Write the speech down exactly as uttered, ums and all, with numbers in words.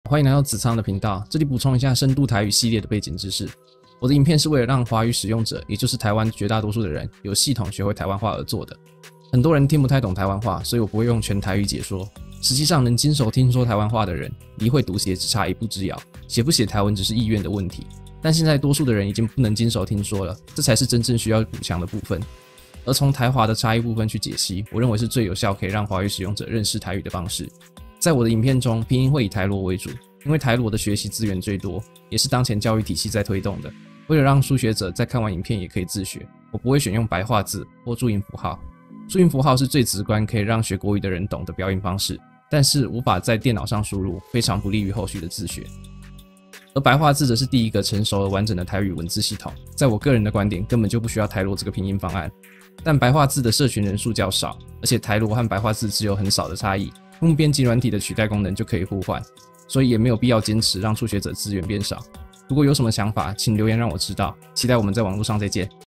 欢迎来到子仓的频道，这里补充一下深度台语系列的背景知识。我的影片是为了让华语使用者，也就是台湾绝大多数的人，有系统学会台湾话而做的。很多人听不太懂台湾话，所以我不会用全台语解说。实际上，能经手听说台湾话的人，离会读写只差一步之遥，写不写台文只是意愿的问题。但现在多数的人已经不能经手听说了，这才是真正需要补强的部分。而从台华的差异部分去解析，我认为是最有效可以让华语使用者认识台语的方式。在我的影片中，拼音会以台罗为主，因为台罗的学习资源最多，也是当前教育体系在推动的。为了让初学者在看完影片也可以自学，我不会选用白话字或注音符号。注音符号是最直观可以让学国语的人懂的标音方式，但是无法在电脑上输入，非常不利于后续的自学。而白话字则是第一个成熟而完整的台语文字系统，在我个人的观点，根本就不需要台罗这个拼音方案。但白话字的社群人数较少，而且台罗和白话字只有很少的差异，用编辑软体的取代功能就可以互换，所以也没有必要坚持让初学者资源变少。如果有什么想法，请留言让我知道。期待我们在网络上再见。